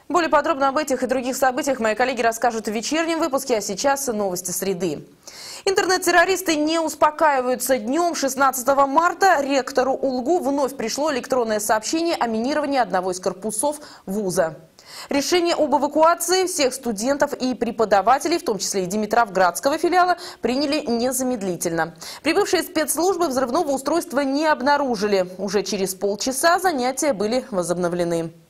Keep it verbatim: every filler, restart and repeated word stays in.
Более подробно об этих и других событиях мои коллеги расскажут в вечернем выпуске, а сейчас новости среды. Интернет-террористы не успокаиваются. Днем шестнадцатого марта ректору УЛГУ вновь пришло электронное сообщение о минировании одного из корпусов вуза. Решение об эвакуации всех студентов и преподавателей, в том числе и Димитровградского филиала, приняли незамедлительно. Прибывшие спецслужбы взрывного устройства не обнаружили. Уже через полчаса занятия были возобновлены.